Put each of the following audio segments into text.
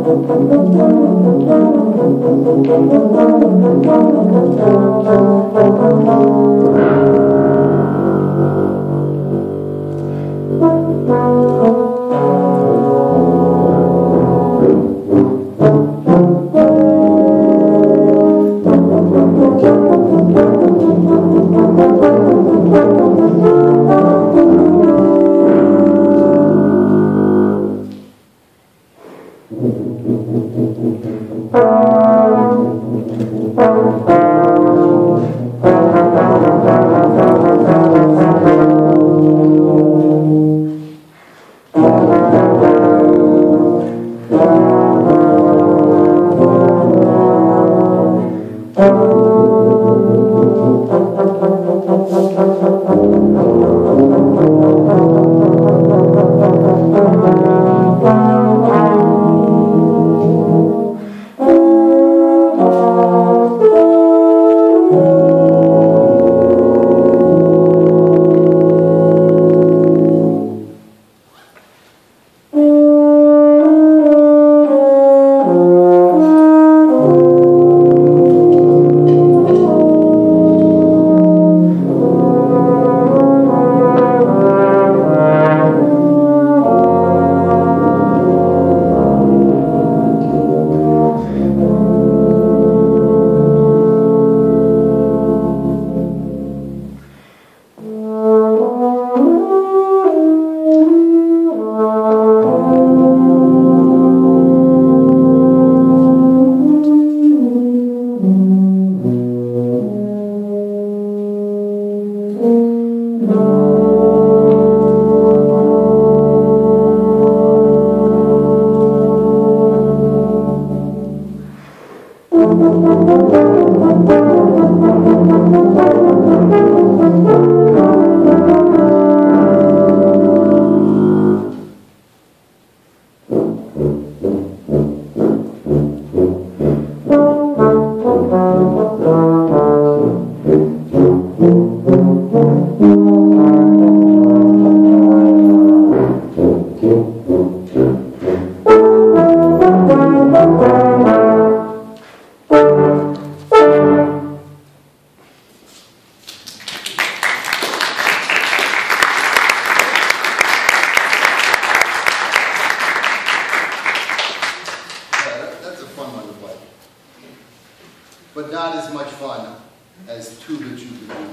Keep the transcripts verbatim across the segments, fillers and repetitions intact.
but not as much fun as Tuba Chuba Chuba.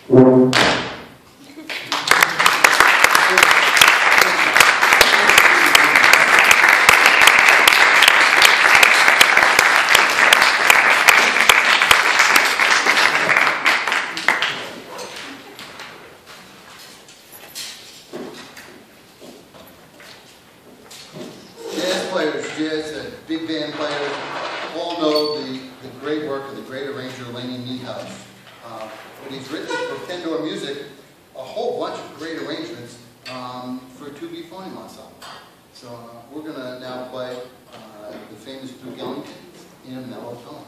Jazz players, jazz and big band players all know the, the great work of the great arranger Laney Niehaus. Uh, but he's written for Kendor Music a whole bunch of great arrangements um, for tuba phonium ensemble. So uh, we're going to now play uh, the famous Duke Ellington in a mellow tone.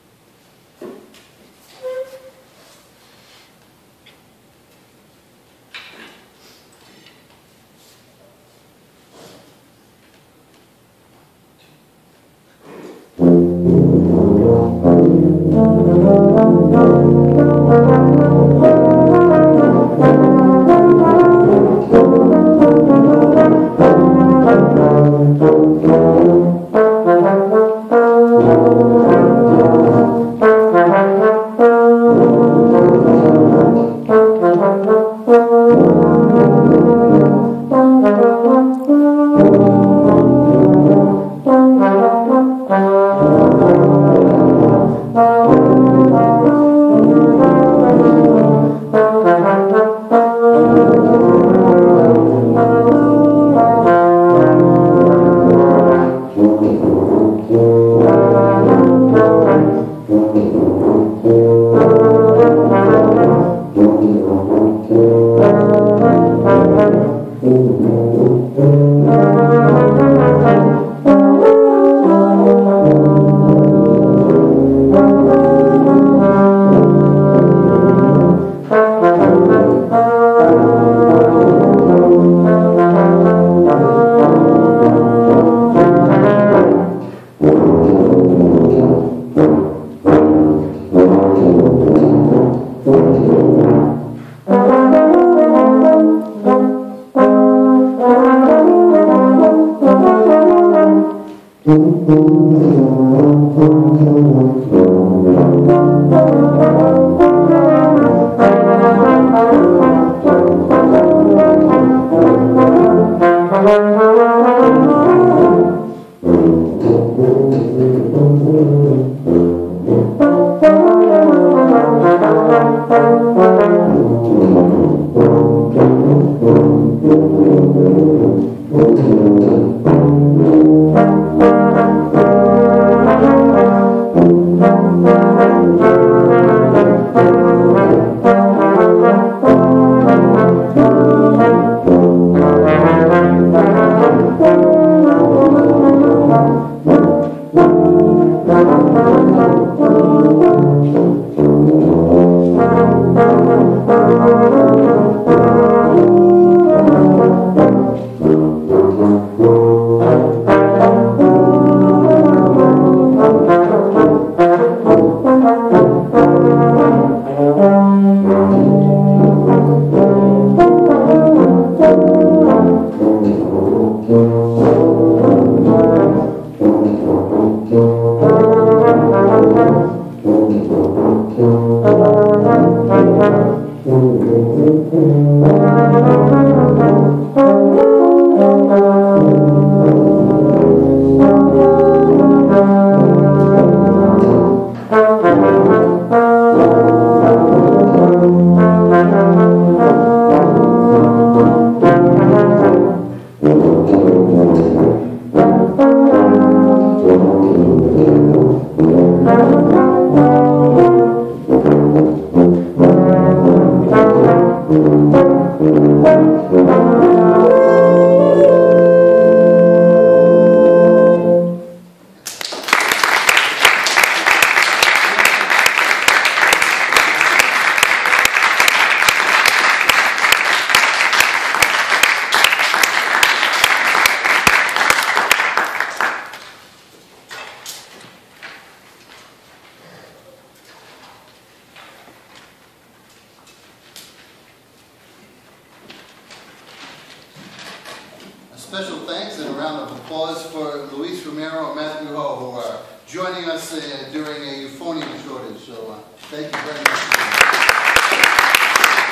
Special thanks and a round of applause for Luis Romero and Matthew Ho, who are joining us uh, during a euphonium shortage. So uh, thank you very much.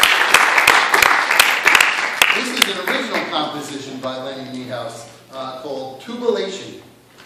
composition by Lenny Niehaus uh, called Tubilation.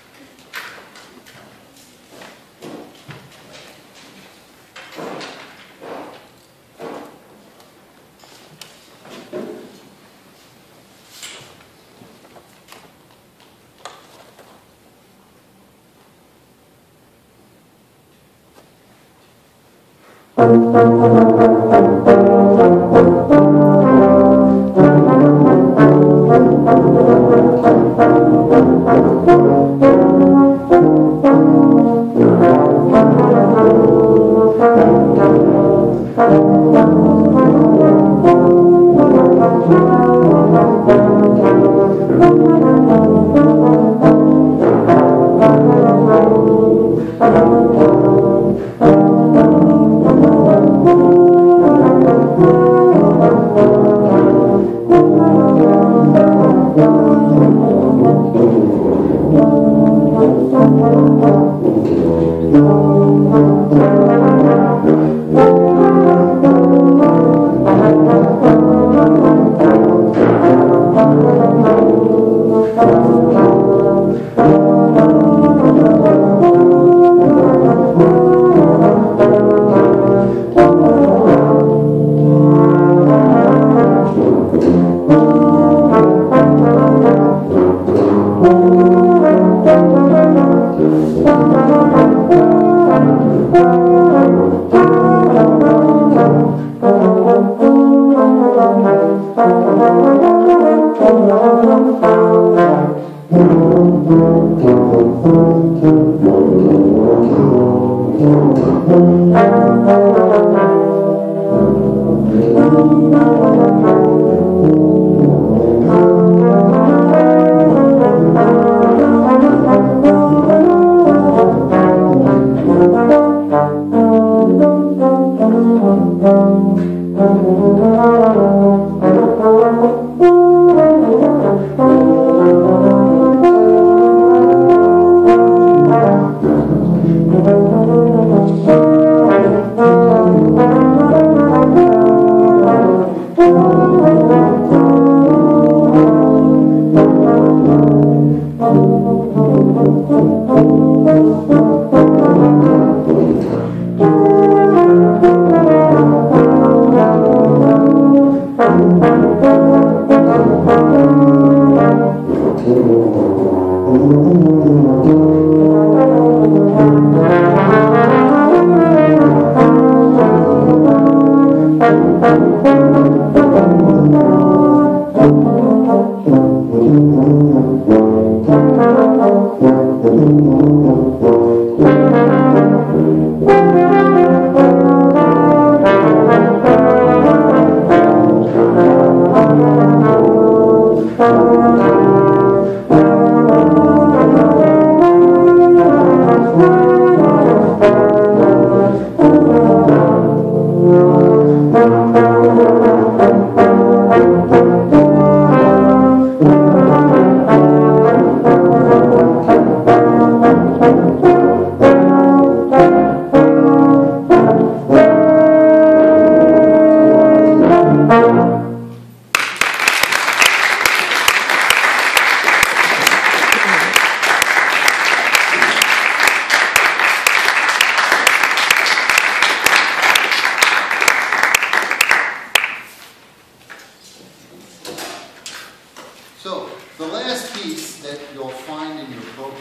So, the last piece that you'll find in your program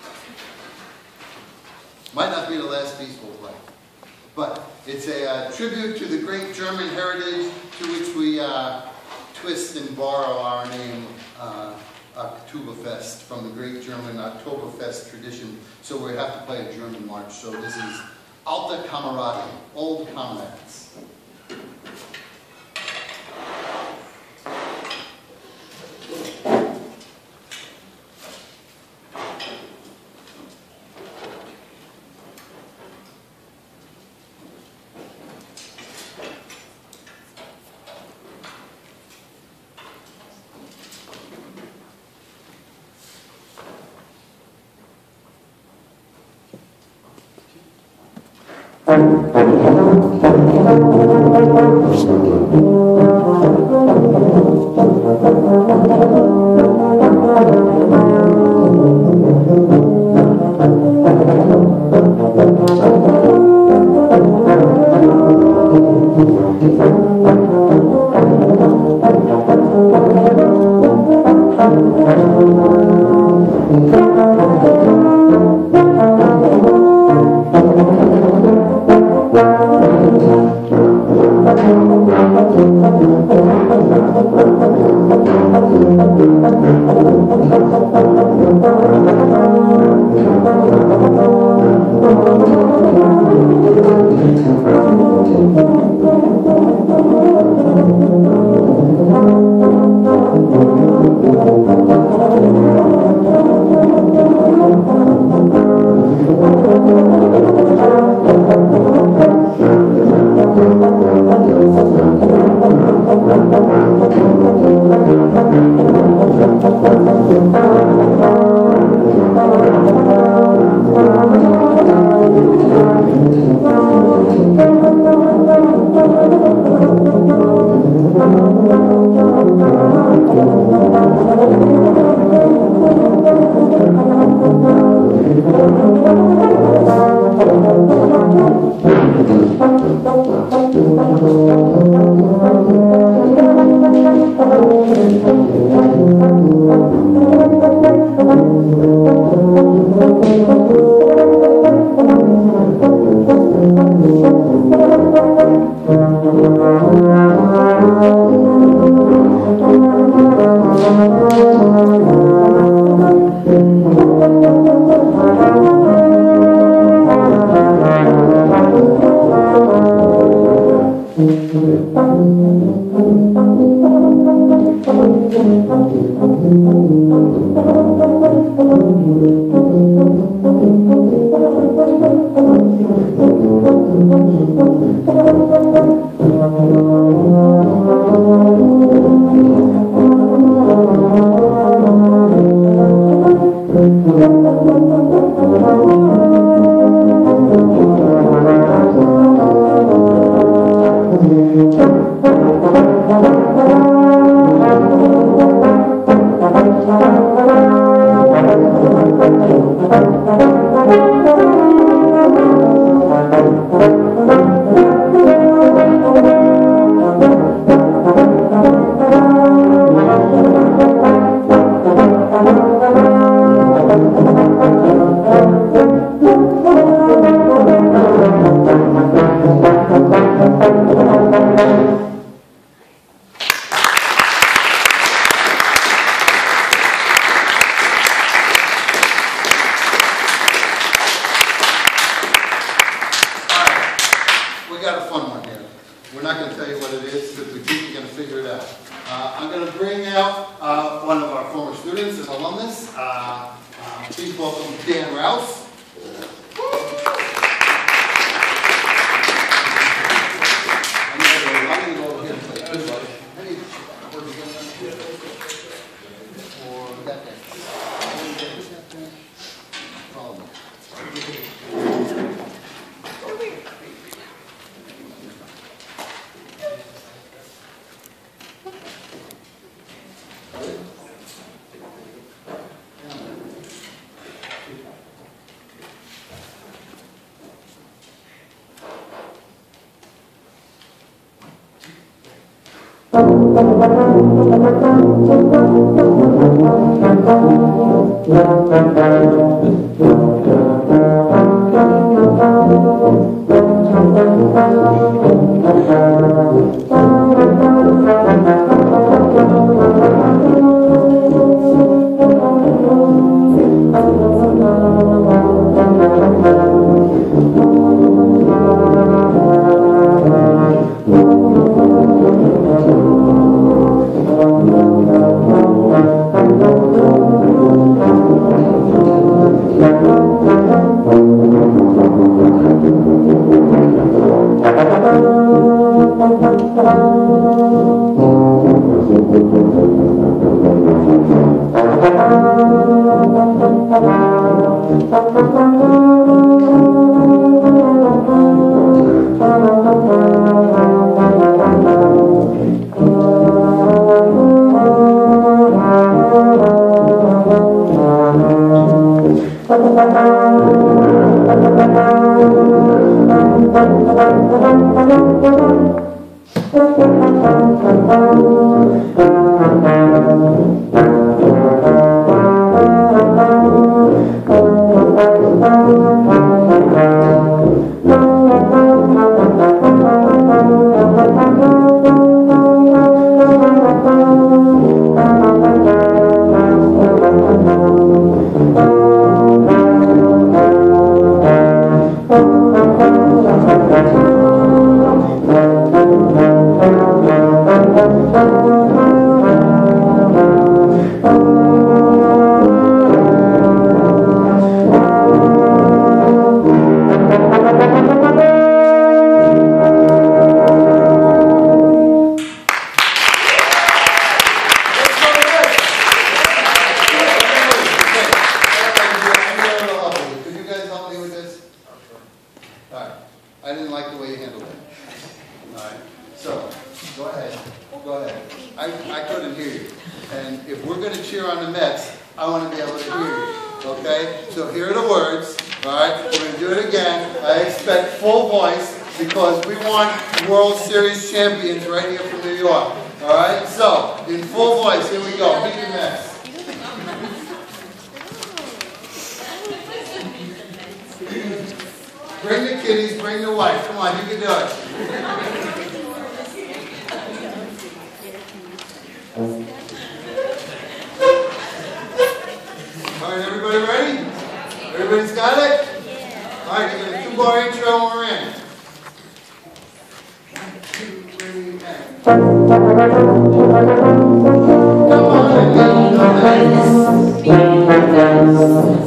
might not be the last piece we'll play, but it's a uh, tribute to the great German heritage to which we uh, twist and borrow our name, uh, Oktoberfest, from the great German Oktoberfest tradition. So we have to play a German march. So this is Alte Kameraden, Old Comrades. Thank you. Thank you. Go ahead. I, I couldn't hear you. And if we're going to cheer on the Mets, I want to be able to hear you. Okay? So here are the words. All right? We're going to do it again. I expect full voice because we want World Series champions right here from New York. All right? So, in full voice, here we go. Meet the Mets. Bring the kiddies, bring the wife. Come on, you can do it. All right, everybody ready? Everybody's got it? All right, you're going to two bar intro and we're in. One, two, three, and... Come on, and bring the Mets. Bring the Mets.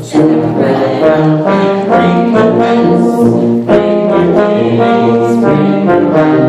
Bring the Mets. Bring the Mets. Bring the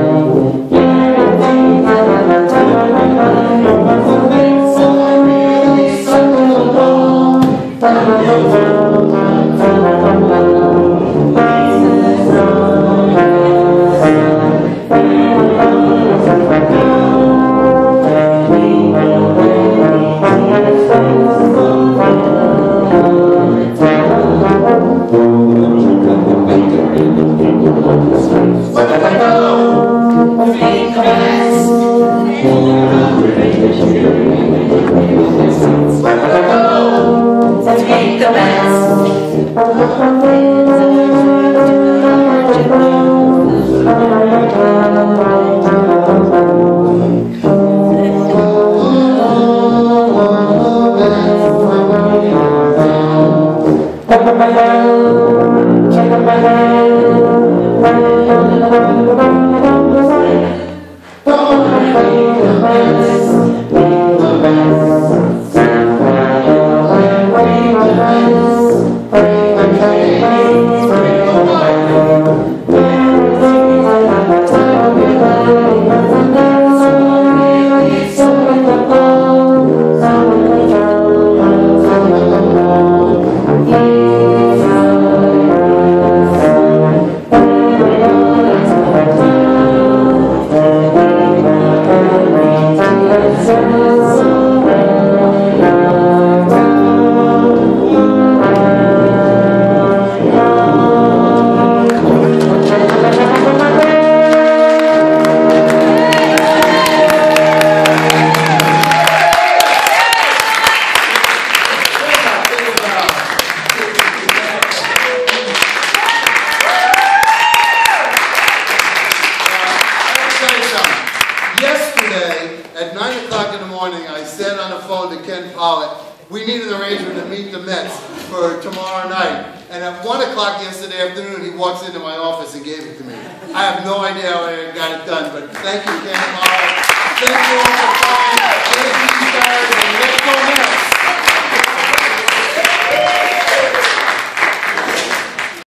We need an arrangement to meet the Mets for tomorrow night. And at one o'clock yesterday afternoon, he walks into my office and gave it to me. I have no idea how I got it done, but thank you, Ken Pollock. Thank you all for coming. Thank you, guys.